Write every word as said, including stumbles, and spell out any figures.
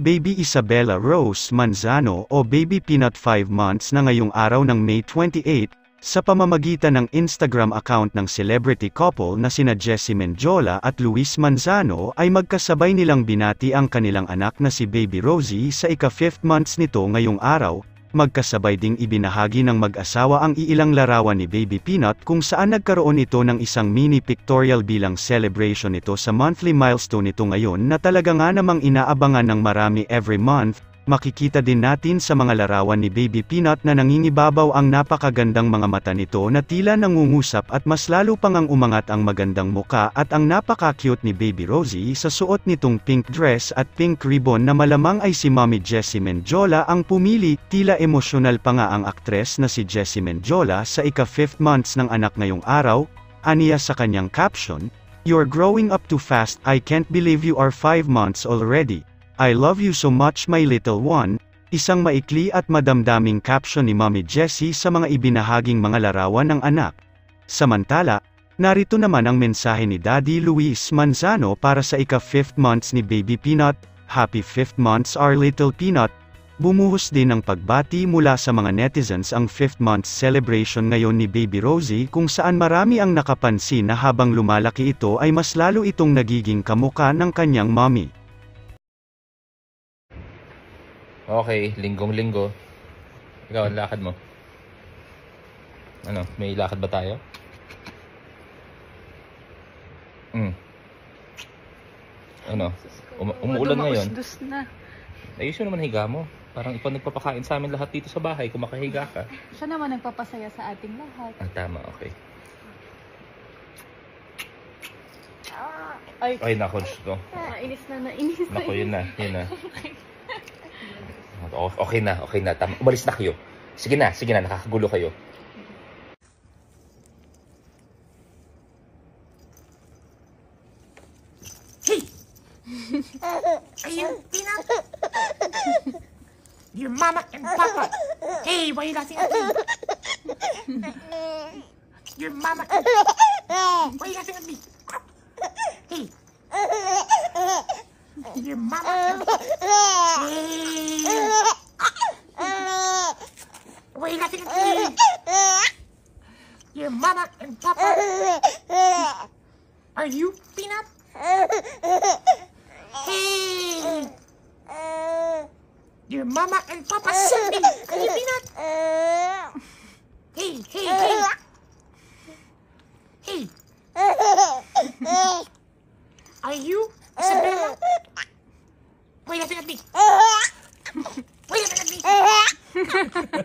Baby Isabella Rose Manzano o Baby Peanut five months na ngayong araw ng May twenty-eighth, sa pamamagitan ng Instagram account ng celebrity couple na sina Jessie Mendiola at Luis Manzano ay magkasabay nilang binati ang kanilang anak na si Baby Rosie sa ika-fifth months nito ngayong araw. Magkasabay ding ibinahagi ng mag-asawa ang iilang larawan ni Baby Peanut kung saan nagkaroon ito ng isang mini pictorial bilang celebration nito sa monthly milestone nito ngayon na talaga nga namang inaabangan ng marami every month. Makikita din natin sa mga larawan ni Baby Peanut na nangingibabaw ang napakagandang mga mata nito na tila nangungusap at mas lalo pang ang umangat ang magandang muka at ang napaka-cute ni Baby Rosie sa suot nitong pink dress at pink ribbon na malamang ay si Mommy Jessie Mendiola ang pumili. Tila emosyonal pa nga ang aktres na si Jessie Mendiola sa ika-fifth months ng anak ngayong araw. Aniya sa kanyang caption, "You're growing up too fast, I can't believe you are five months already. I love you so much my little one." Isang maikli at madamdaming caption ni Mommy Jessie sa mga ibinahaging mga larawan ng anak. Samantala, narito naman ang mensahe ni Daddy Luis Manzano para sa ika-fifth months ni Baby Peanut. "Happy fifth months our little Peanut." Bumuhos din ng pagbati mula sa mga netizens ang fifth months celebration ngayon ni Baby Rosie kung saan marami ang nakapansin na habang lumalaki ito ay mas lalo itong nagiging kamukha ng kanyang mommy. Okay, linggong-linggo. Ikaw, ang lakad mo. Ano, may lakad ba tayo? Hmm. Ano, um umuulan ngayon. Na. Ayos mo naman higa mo. Parang ikaw nagpapakain sa amin lahat dito sa bahay kung makahiga ka. Siya naman nagpapasaya sa ating lahat. Ah, tama, okay. Ay, Ay, nako, to. nainis na, nainis na. Nako, yun na, yun na. Okay na, okay na. Tama. Umalis na kayo. Sige na, sige na. Nakakagulo kayo. Hey! Are you Peanut? Your mama and papa. Hey, why are you laughing at me? Your mama and why are you laughing at me? Hey! Your mama and papa. Hey! Why are you laughing at me? Your mama and papa. Are you Peanut? Hey! Your mama and papa sent me. Are you Peanut? Hey, hey, hey. Hey. Are you Isabella? Why are you laughing at me? Why are you laughing at me?